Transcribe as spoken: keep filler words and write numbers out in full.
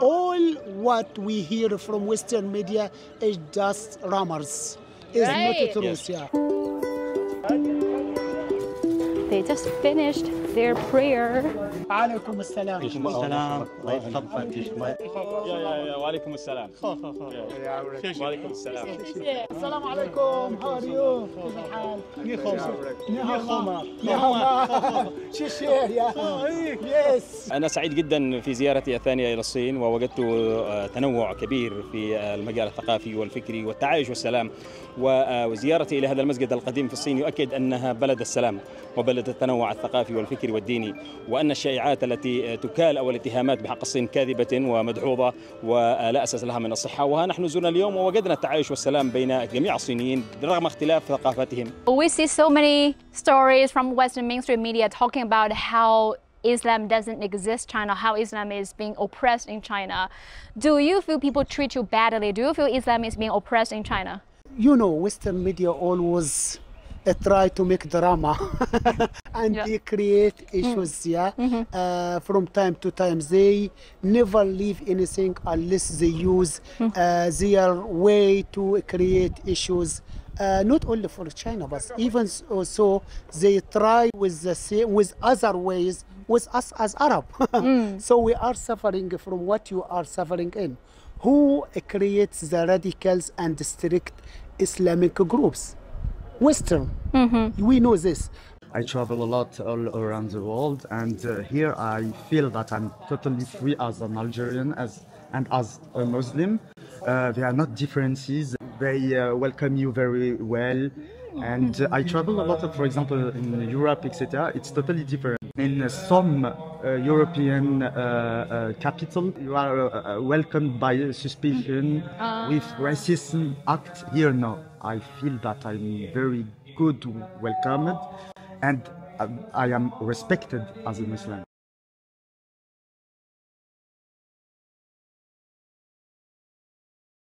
all what we hear from Western media is just rumors. It's Right. not the truth, Yes. yeah. They just finished their prayer. عليكم السلام. السلام الله يتقبل يا يا يا وعليكم السلام وعليكم السلام السلام عليكم. How are you? كيف الحال؟ نيهاما. Yes. أنا سعيد جدا في زيارتي الثانية إلى الصين، ووجدت تنوع كبير في المجال الثقافي والفكري والتعايش والسلام. وزيارتي إلى هذا المسجد القديم في الصين يؤكد أنها بلد السلام وبلد التنوع الثقافي والفكري والديني، وأن الشائعات التي تكال أو الاتهامات بحق الصين كاذبة ومدحوظة ولا أساس لها من الصحة. وها نحن زرنا اليوم ووجدنا التعايش والسلام بين جميع الصينيين رغم اختلاف ثقافاتهم. We see so many stories from Western mainstream media talking about how Islam doesn't exist in China, how Islam is being oppressed in China. Do you feel people treat you badly? Do you feel Islam is being oppressed in China? You know, Western media always uh, try to make drama and Yeah. they create issues, yeah. Mm-hmm. Uh, from time to time, they never leave anything unless they use uh, their way to create issues. Uh, not only for China, but even so, they try with the same, with other ways with us as Arab. So we are suffering from what you are suffering in. Who creates the radicals and strict Islamic groups? Western. We know this. I travel a lot all around the world, and uh, here I feel that I'm totally free as an Algerian as and as a Muslim. Uh, there are not differences. They uh, welcome you very well, and uh, I travel a lot. Of, for example, in Europe, et cetera. It's totally different. In uh, some uh, European uh, uh, capital, you are uh, welcomed by suspicion with racism act. Here, no. I feel that I'm very good welcomed, and uh, I am respected as a Muslim.